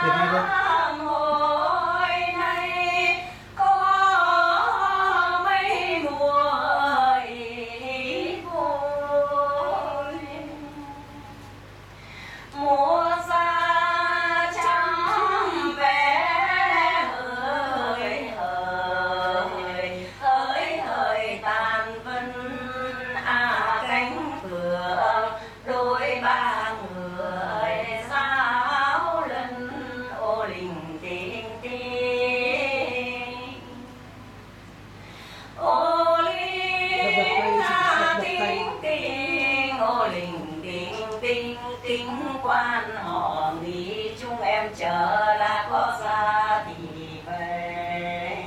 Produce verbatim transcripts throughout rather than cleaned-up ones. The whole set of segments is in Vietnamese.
Việt Nam luôn. hồi nay có mấy mùa ý vui, mùa xa trắng vé hỡi hỡi hỡi hỡi tàn vân à cánh cửa đôi ba người giáo lần ô linh tinh tinh ô linh à tinh tinh ô linh tinh tinh tinh quan họ nghĩ chúng em chờ là có ra thì về.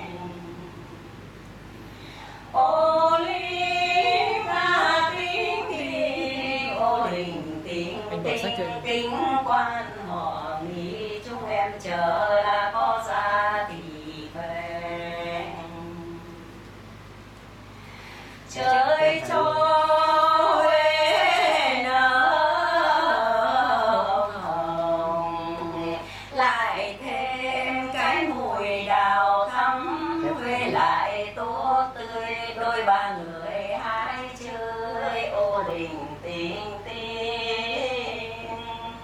Ô linh à tinh tinh ô linh tinh tinh tinh quan họ nghĩ chúng em chờ là có ra thì về. Trời cho Huế nở hồng, lại thêm cái mùi đào thắm, Huế lại tốt tươi đôi ba người hái chơi ô đình tinh tinh.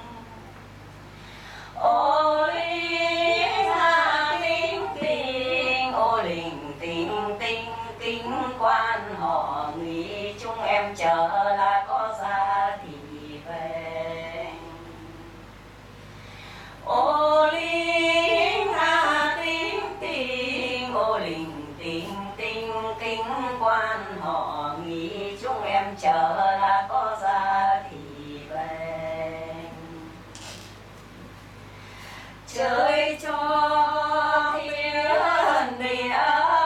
Ô linh à tinh tinh ô linh tinh tinh kinh quan họ nghĩ chúng em chờ là có ra thì về. Ô linh à tinh tinh ô linh tinh tinh kinh quan họ nghĩ chúng em chờ là có ra thì về. Trời cho thiên địa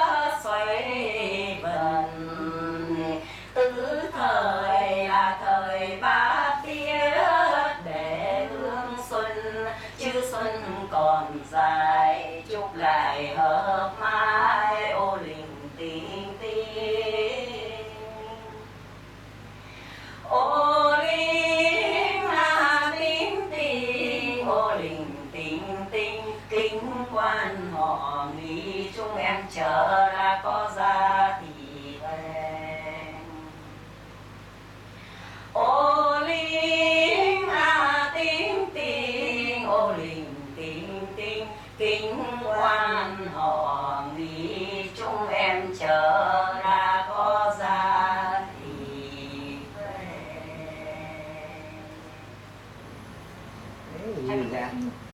xoay vần, tứ thời là thời ba tiết để hương xuân, chứ xuân còn dài chúc lại hợp mãi ô linh tinh tinh. Ô linh à tinh tinh ô linh tinh tinh kính quan họ nghĩ chúng em chờ là có ra thì về. Ô linh à tinh tinh ô linh tinh tinh kính quan họ nghĩ chúng em chờ là có ra thì về. Đấy, gì ra